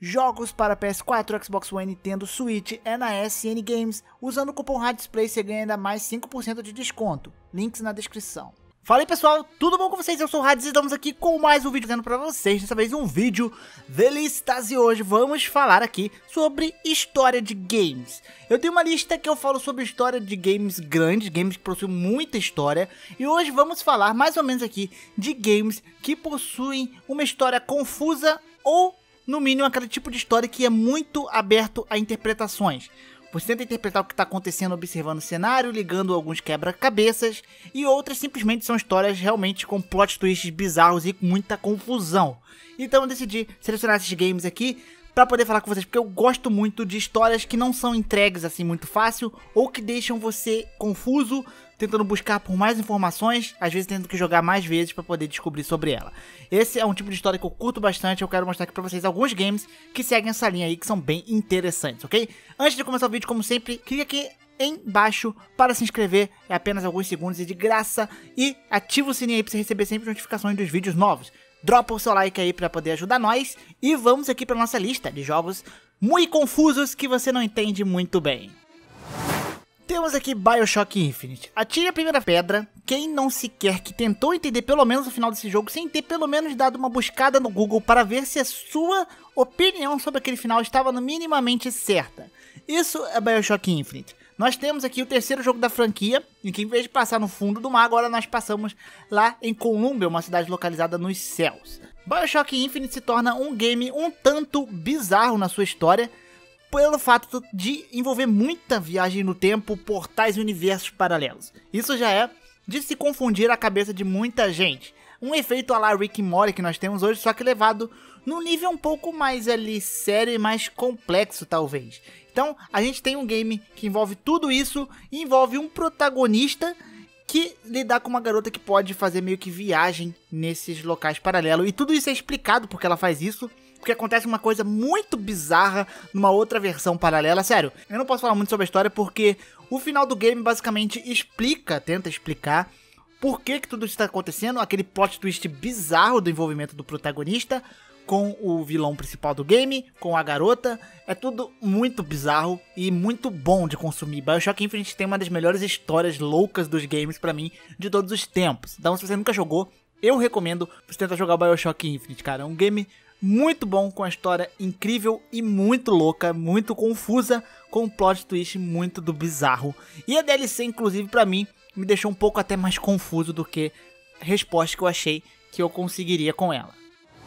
jogos para PS4, Xbox One, Nintendo Switch e na SN Games. Usando o cupom RADISPLAY você ganha ainda mais 5% de desconto. Links na descrição. Fala aí pessoal, tudo bom com vocês? Eu sou o Radis e estamos aqui com mais um vídeo trazendo pra vocês, dessa vez um vídeo de listas, e hoje vamos falar aqui sobre história de games. Eu tenho uma lista que eu falo sobre história de games grandes, games que possuem muita história, e hoje vamos falar mais ou menos aqui de games que possuem uma história confusa ou, no mínimo, aquele tipo de história que é muito aberto a interpretações. Você tenta interpretar o que está acontecendo observando o cenário, ligando alguns quebra-cabeças, e outras simplesmente são histórias realmente com plot twists bizarros e com muita confusão. Então eu decidi selecionar esses games aqui para poder falar com vocês, porque eu gosto muito de histórias que não são entregues assim muito fácil, ou que deixam você confuso, tentando buscar por mais informações, às vezes tendo que jogar mais vezes para poder descobrir sobre ela. Esse é um tipo de história que eu curto bastante, eu quero mostrar aqui para vocês alguns games que seguem essa linha aí, que são bem interessantes, ok? Antes de começar o vídeo, como sempre, clique aqui embaixo para se inscrever, é apenas alguns segundos e de graça, e ativa o sininho aí para você receber sempre notificações dos vídeos novos. Dropa o seu like aí para poder ajudar nós, e vamos aqui para nossa lista de jogos muito confusos que você não entende muito bem. Temos aqui BioShock Infinite. Atire a primeira pedra quem não sequer que tentou entender pelo menos o final desse jogo sem ter pelo menos dado uma buscada no Google para ver se a sua opinião sobre aquele final estava minimamente certa. Isso é BioShock Infinite. Nós temos aqui o terceiro jogo da franquia, em que em vez de passar no fundo do mar, agora nós passamos lá em Columbia, uma cidade localizada nos céus. BioShock Infinite se torna um game um tanto bizarro na sua história, pelo fato de envolver muita viagem no tempo, portais e universos paralelos. Isso já é de se confundir a cabeça de muita gente. Um efeito à la Rick and Morty que nós temos hoje, só que levado num nível um pouco mais ali sério e mais complexo talvez. Então a gente tem um game que envolve tudo isso e envolve um protagonista que lidar com uma garota que pode fazer meio que viagem nesses locais paralelos. E tudo isso é explicado porque ela faz isso, porque acontece uma coisa muito bizarra numa outra versão paralela. Sério, eu não posso falar muito sobre a história porque o final do game basicamente tenta explicar por que tudo isso está acontecendo, aquele plot twist bizarro do envolvimento do protagonista com o vilão principal do game, com a garota. É tudo muito bizarro e muito bom de consumir. BioShock Infinite tem uma das melhores histórias loucas dos games pra mim de todos os tempos. Então se você nunca jogou, eu recomendo você tentar jogar BioShock Infinite, cara. É um game muito bom, com a história incrível e muito louca, muito confusa, com um plot twist muito do bizarro. E a DLC, inclusive, pra mim, me deixou um pouco até mais confuso do que a resposta que eu achei que eu conseguiria com ela.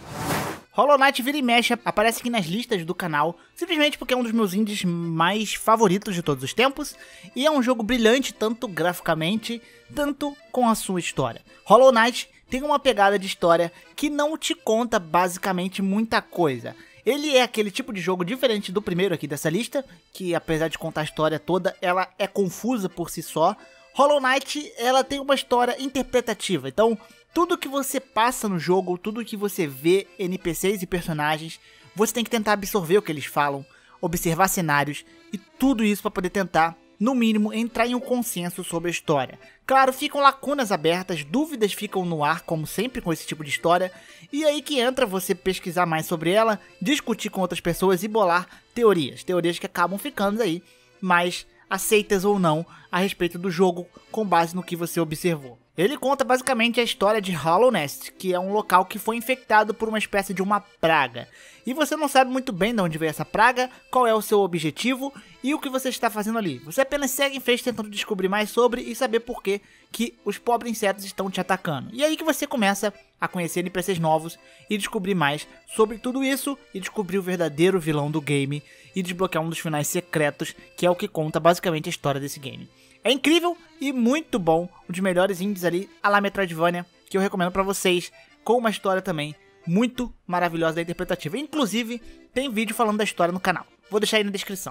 Hollow Knight vira e mexe, aparece aqui nas listas do canal, simplesmente porque é um dos meus indies mais favoritos de todos os tempos, e é um jogo brilhante tanto graficamente, tanto com a sua história. Hollow Knight tem uma pegada de história que não te conta basicamente muita coisa. Ele é aquele tipo de jogo diferente do primeiro aqui dessa lista, que apesar de contar a história toda, ela é confusa por si só. Hollow Knight, ela tem uma história interpretativa, então tudo que você passa no jogo, tudo que você vê, NPCs e personagens, você tem que tentar absorver o que eles falam, observar cenários e tudo isso para poder tentar, no mínimo, entrar em um consenso sobre a história. Claro, ficam lacunas abertas, dúvidas ficam no ar, como sempre com esse tipo de história, e aí que entra você pesquisar mais sobre ela, discutir com outras pessoas e bolar teorias que acabam ficando aí mais aceitas ou não a respeito do jogo com base no que você observou. Ele conta basicamente a história de Hollow Nest, que é um local que foi infectado por uma espécie de uma praga. E você não sabe muito bem de onde veio essa praga, qual é o seu objetivo e o que você está fazendo ali. Você apenas segue em frente tentando descobrir mais sobre e saber por que os pobres insetos estão te atacando. E aí que você começa a conhecer NPCs novos e descobrir mais sobre tudo isso e descobrir o verdadeiro vilão do game e desbloquear um dos finais secretos, que é o que conta basicamente a história desse game. É incrível e muito bom, um dos melhores indies ali, a la Metroidvania, que eu recomendo pra vocês, com uma história também muito maravilhosa e interpretativa. Inclusive, tem vídeo falando da história no canal, vou deixar aí na descrição.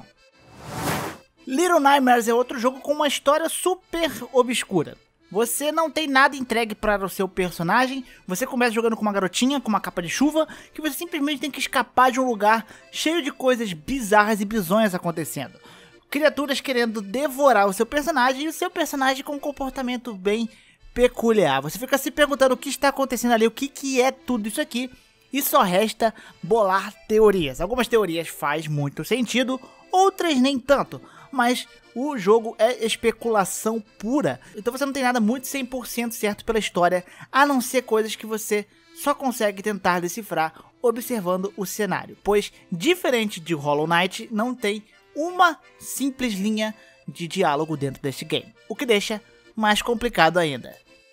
Little Nightmares é outro jogo com uma história super obscura. Você não tem nada entregue para o seu personagem, você começa jogando com uma garotinha, com uma capa de chuva, que você simplesmente tem que escapar de um lugar cheio de coisas bizarras e bizonhas acontecendo. Criaturas querendo devorar o seu personagem e o seu personagem com um comportamento bem peculiar. Você fica se perguntando o que está acontecendo ali, o que é tudo isso aqui. e só resta bolar teorias. Algumas teorias faz muito sentido, outras nem tanto, mas o jogo é especulação pura, então você não tem nada muito 100% certo pela história, a não ser coisas que você só consegue tentar decifrar observando o cenário, pois diferente de Hollow Knight, não tem uma simples linha de diálogo dentro deste game, o que deixa mais complicado ainda.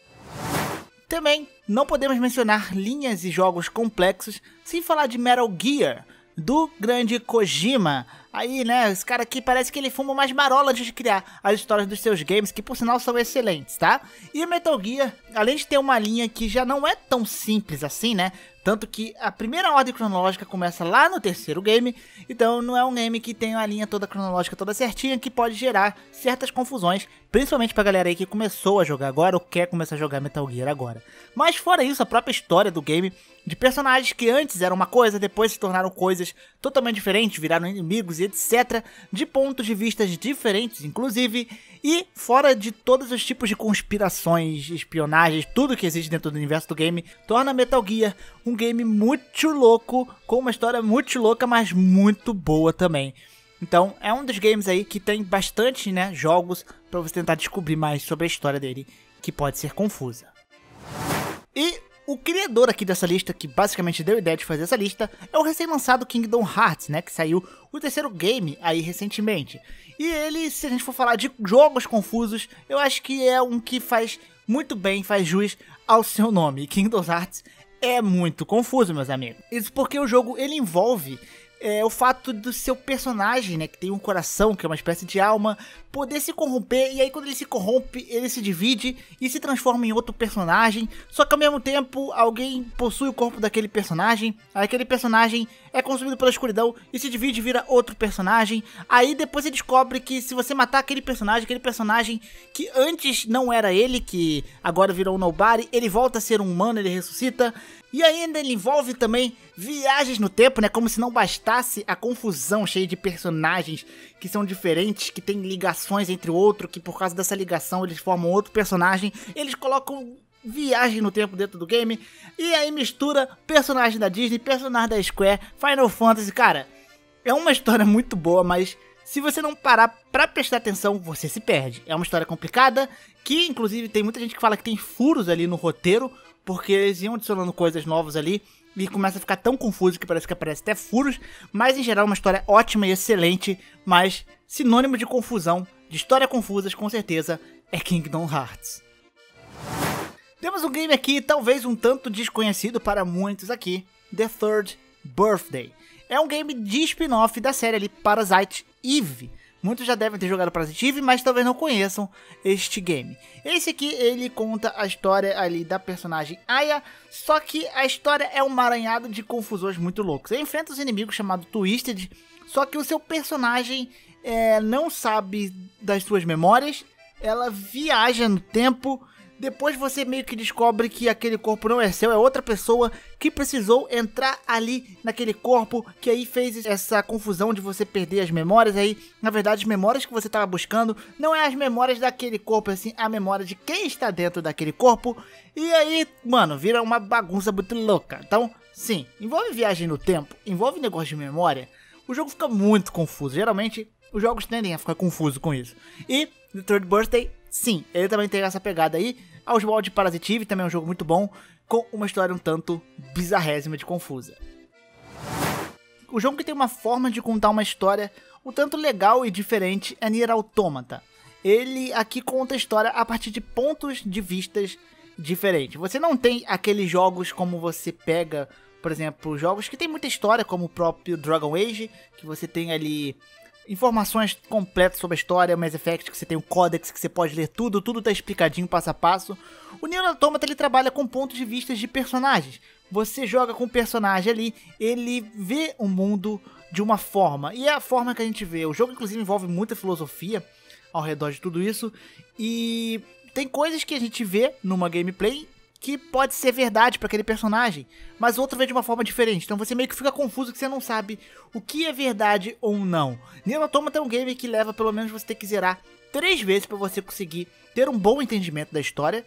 Também não podemos mencionar linhas e jogos complexos sem falar de Metal Gear, do grande Kojima. Aí, né, esse cara aqui parece que ele fuma mais marola antes de criar as histórias dos seus games, que por sinal são excelentes, tá? E o Metal Gear, além de ter uma linha que já não é tão simples assim, né? Tanto que a primeira ordem cronológica começa lá no terceiro game, então não é um game que tem a linha toda cronológica toda certinha, que pode gerar certas confusões, principalmente pra galera aí que começou a jogar agora ou quer começar a jogar Metal Gear agora. Mas fora isso, a própria história do game, de personagens que antes eram uma coisa, depois se tornaram coisas totalmente diferentes, viraram inimigos e etc, de pontos de vista diferentes inclusive, e fora de todos os tipos de conspirações, espionagens, tudo que existe dentro do universo do game, torna Metal Gear um game muito louco, com uma história muito louca, mas muito boa também. Então é um dos games aí que tem bastante, né, jogos para você tentar descobrir mais sobre a história dele, que pode ser confusa. E o criador aqui dessa lista, que basicamente deu a ideia de fazer essa lista, é o recém-lançado Kingdom Hearts, né, que saiu o terceiro game aí recentemente. E ele, se a gente for falar de jogos confusos, eu acho que é um que faz muito bem, faz jus ao seu nome. Kingdom Hearts é muito confuso, meus amigos. Isso porque o jogo, ele envolve o fato do seu personagem, né, que tem um coração, que é uma espécie de alma, poder se corromper, e aí quando ele se corrompe, ele se divide e se transforma em outro personagem, só que ao mesmo tempo alguém possui o corpo daquele personagem, aí aquele personagem é consumido pela escuridão e se divide e vira outro personagem, aí depois você descobre que se você matar aquele personagem que antes não era ele, que agora virou um nobody, ele volta a ser um humano, ele ressuscita. E ainda ele envolve também viagens no tempo, né? Como se não bastasse a confusão cheia de personagens que são diferentes, que tem ligações entre o outro, que por causa dessa ligação eles formam outro personagem. Eles colocam viagem no tempo dentro do game. E aí mistura personagem da Disney, personagem da Square, Final Fantasy. Cara, é uma história muito boa, mas se você não parar pra prestar atenção, você se perde. É uma história complicada, que inclusive tem muita gente que fala que tem furos ali no roteiro, porque eles iam adicionando coisas novas ali e começa a ficar tão confuso que parece que aparece até furos, mas em geral é uma história ótima e excelente, mas sinônimo de confusão, de história confusas, com certeza, é Kingdom Hearts. Temos um game aqui, talvez um tanto desconhecido para muitos aqui, The Third Birthday. É um game de spin-off da série ali, Parasite Eve. Muitos já devem ter jogado Parasite Eve, mas talvez não conheçam este game. Esse aqui, ele conta a história ali da personagem Aya, só que a história é um emaranhado de confusões muito loucos. Você enfrenta os inimigos chamados Twisted, só que o seu personagem não sabe das suas memórias, ela viaja no tempo. Depois você meio que descobre que aquele corpo não é seu, é outra pessoa que precisou entrar ali naquele corpo, que aí fez essa confusão de você perder as memórias. Aí, na verdade, as memórias que você estava buscando não é as memórias daquele corpo, assim, a memória de quem está dentro daquele corpo. E aí, mano, vira uma bagunça muito louca. Então, sim, envolve viagem no tempo, envolve negócio de memória, o jogo fica muito confuso. Geralmente, os jogos tendem a ficar confusos com isso. E The Third Birthday, sim, ele também tem essa pegada aí, aos moldes de Parasite Eve, também é um jogo muito bom, com uma história um tanto bizarrésima de confusa. O jogo que tem uma forma de contar uma história um tanto legal e diferente é Nier Automata. Ele aqui conta a história a partir de pontos de vistas diferentes. Você não tem aqueles jogos como você pega, por exemplo, jogos que tem muita história, como o próprio Dragon Age, que você tem ali informações completas sobre a história, o Mass Effect, que você tem o Codex, que você pode ler tudo tá explicadinho passo a passo. O Nier Automata, ele trabalha com pontos de vista de personagens. Você joga com o personagem ali, ele vê o mundo de uma forma, e é a forma que a gente vê. O jogo, inclusive, envolve muita filosofia ao redor de tudo isso, e tem coisas que a gente vê numa gameplay que pode ser verdade para aquele personagem, mas outro vê de uma forma diferente. Então você meio que fica confuso, que você não sabe o que é verdade ou não. Nier Automata é um game que leva pelo menos você ter que zerar 3 vezes para você conseguir ter um bom entendimento da história,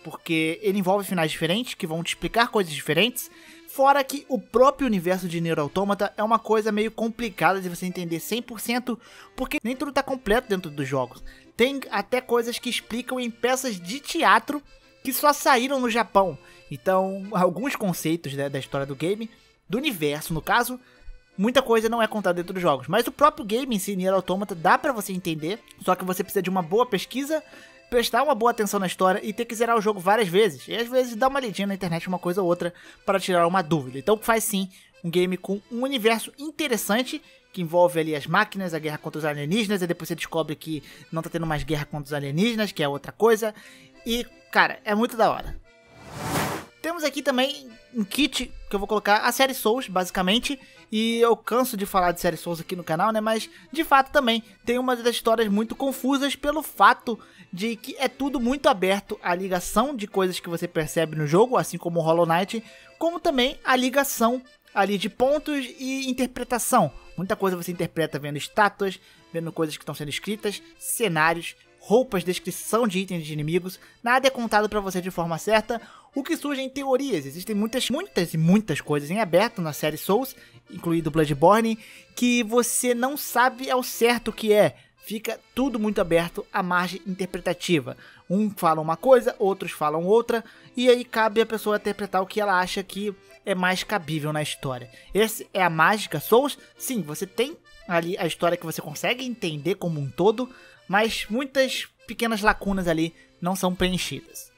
porque ele envolve finais diferentes, que vão te explicar coisas diferentes. Fora que o próprio universo de Nier Automata é uma coisa meio complicada de você entender 100%, porque nem tudo tá completo dentro dos jogos. Tem até coisas que explicam em peças de teatro que só saíram no Japão. Então, alguns conceitos, né, da história do game, do universo no caso, muita coisa não é contada dentro dos jogos. Mas o próprio game em si, Nier Automata, dá pra você entender, só que você precisa de uma boa pesquisa, prestar uma boa atenção na história e ter que zerar o jogo várias vezes. E às vezes dar uma lidinha na internet, uma coisa ou outra, para tirar uma dúvida. Então faz sim um game com um universo interessante, que envolve ali as máquinas, a guerra contra os alienígenas, e depois você descobre que não tá tendo mais guerra contra os alienígenas, que é outra coisa. E, cara, é muito da hora. Temos aqui também um kit que eu vou colocar a série Souls, basicamente. E eu canso de falar de série Souls aqui no canal, né? Mas, de fato, também tem uma das histórias muito confusas pelo fato de que é tudo muito aberto à ligação de coisas que você percebe no jogo, assim como o Hollow Knight, como também a ligação ali de pontos e interpretação. Muita coisa você interpreta vendo estátuas, vendo coisas que estão sendo escritas, cenários, roupas, descrição de itens de inimigos. Nada é contado pra você de forma certa, o que surge em teorias. Existem muitas coisas em aberto na série Souls, incluído Bloodborne, que você não sabe ao certo o que é. Fica tudo muito aberto à margem interpretativa. Um fala uma coisa, outros falam outra, e aí cabe a pessoa interpretar o que ela acha que é mais cabível na história. Essa é a mágica Souls. Sim, você tem ali a história que você consegue entender como um todo, mas muitas pequenas lacunas ali não são preenchidas.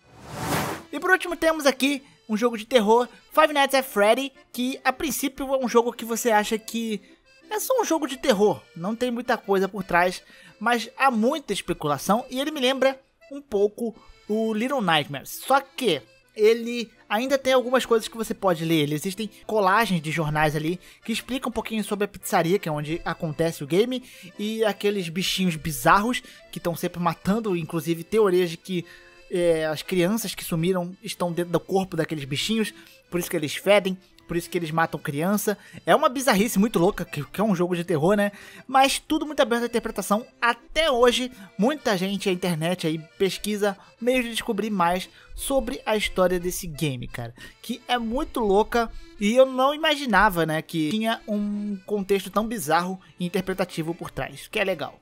E por último temos aqui um jogo de terror, Five Nights at Freddy, que a princípio é um jogo que você acha que é só um jogo de terror, não tem muita coisa por trás, mas há muita especulação e ele me lembra um pouco o Little Nightmares. Só que ele ainda tem algumas coisas que você pode ler. Existem colagens de jornais ali que explicam um pouquinho sobre a pizzaria, que é onde acontece o game, e aqueles bichinhos bizarros que estão sempre matando, inclusive teorias de que as crianças que sumiram estão dentro do corpo daqueles bichinhos, por isso que eles fedem, por isso que eles matam criança. É uma bizarrice muito louca, que é um jogo de terror, né? Mas tudo muito aberto à interpretação. Até hoje, muita gente, a internet aí pesquisa meios de descobrir mais sobre a história desse game, cara. Que é muito louca e eu não imaginava, né, que tinha um contexto tão bizarro e interpretativo por trás, que é legal.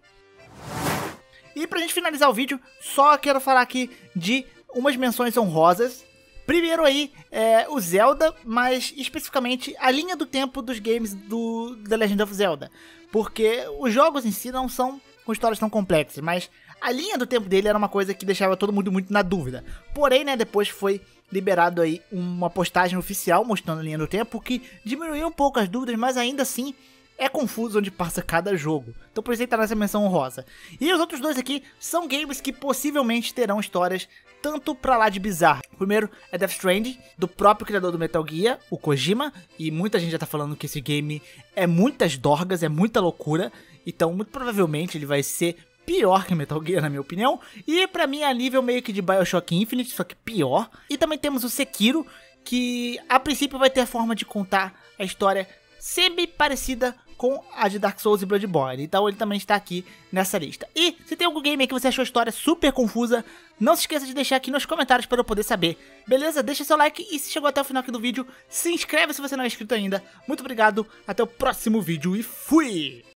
E pra gente finalizar o vídeo, só quero falar aqui de umas menções honrosas. Primeiro aí, o Zelda, mas especificamente a linha do tempo dos games do The Legend of Zelda. Porque os jogos em si não são com histórias tão complexas, mas a linha do tempo dele era uma coisa que deixava todo mundo muito na dúvida. Porém, né, depois foi liberado aí uma postagem oficial mostrando a linha do tempo, que diminuiu um pouco as dúvidas, mas ainda assim é confuso onde passa cada jogo. Então por isso tá nessa menção honrosa. E os outros dois aqui são games que possivelmente terão histórias tanto pra lá de bizarro. O primeiro é Death Stranding, do próprio criador do Metal Gear, o Kojima. E muita gente já tá falando que esse game é muitas dorgas, é muita loucura. Então muito provavelmente ele vai ser pior que Metal Gear, na minha opinião. E pra mim é a nível meio que de Bioshock Infinite, só que pior. E também temos o Sekiro, que a princípio vai ter a forma de contar a história semi-parecida com a de Dark Souls e Bloodborne. Então ele também está aqui nessa lista. E se tem algum game aí que você achou a história super confusa, não se esqueça de deixar aqui nos comentários para eu poder saber. Beleza? Deixa seu like e se chegou até o final aqui do vídeo, se inscreve se você não é inscrito ainda. Muito obrigado, até o próximo vídeo e fui!